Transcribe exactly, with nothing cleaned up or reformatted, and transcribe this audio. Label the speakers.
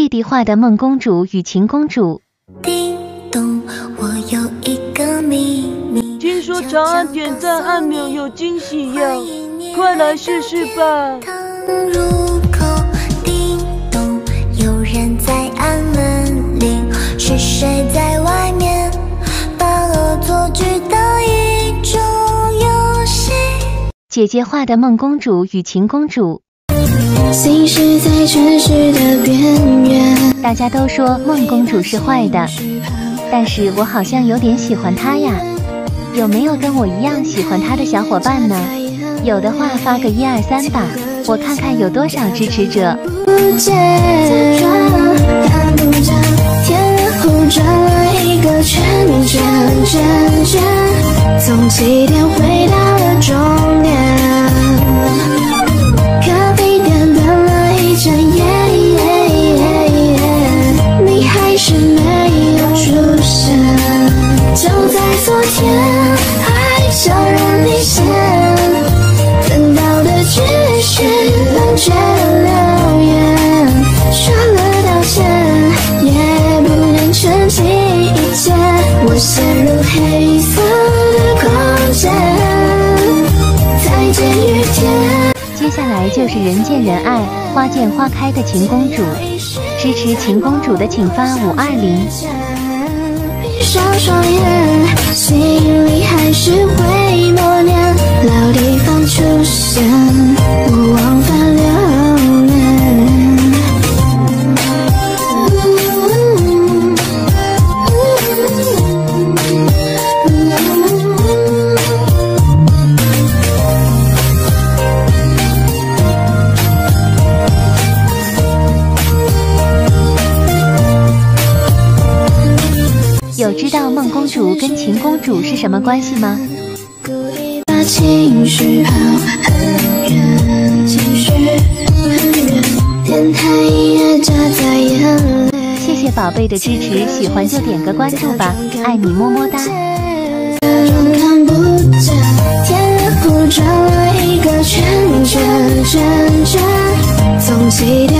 Speaker 1: 弟弟画的梦公主与秦公主。
Speaker 2: 叮咚，我有一个秘密。
Speaker 3: 听说长按点赞按钮有惊喜呀，快来试试吧。
Speaker 2: 入口，叮咚，有人在按门铃，是谁在外面把恶作剧的一种游戏？
Speaker 1: 姐姐画的梦公主与秦公主。
Speaker 2: 行驶在城市的边缘。
Speaker 1: 大家都说梦公主是坏的，但是我好像有点喜欢她呀。有没有跟我一样喜欢她的小伙伴呢？有的话发个一二三吧，我看看有多少支持者。
Speaker 2: 不见，看不见，天后转了一个圈圈圈圈，从起点回到了终点。咖啡店等了一整夜，你还是没有出现。就在昨天，还悄然离线，等到的只是冷却的留言，说了道歉，也不能澄清一切。我陷入黑色的空间，再见雨天。
Speaker 1: 接下来就是人见人爱、花见花开的秦公主，支持秦公主的请发五二零。
Speaker 2: 闭上双眼，心里还是会默念，老地方出现，我往返流连。
Speaker 1: 有知道梦公主跟秦公主是什么关系吗？
Speaker 2: 故意把情绪抛很远，情绪很远，电台音乐夹在眼泪。
Speaker 1: 谢谢宝贝的支持，喜欢就点个关注吧，爱你么么哒。
Speaker 2: 假装看不见，天后转了一个圈圈圈圈，从起点